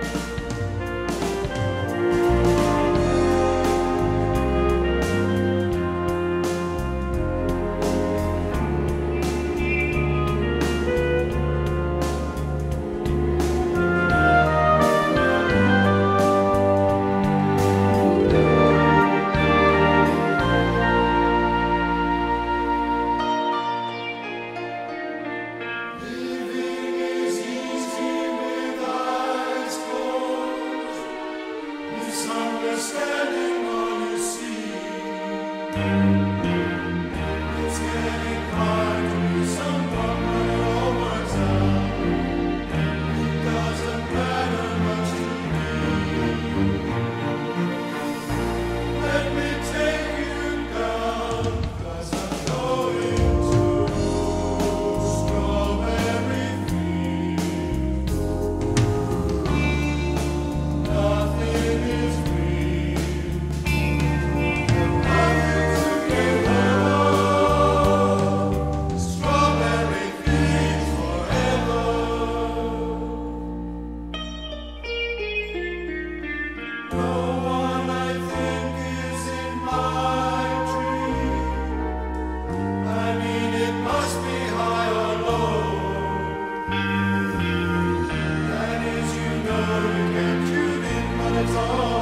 Misunderstanding on the sea. It's getting hard to be someone when it all works out. It doesn't matter much to me. Let me take you down, 'cause I'm going to strawberry fields. Nothing is real. Nothing to get home. Strawberry fields forever. No one I think is in my tree. I mean, it must be high or low. That is, you know, you can't tune in, but it's all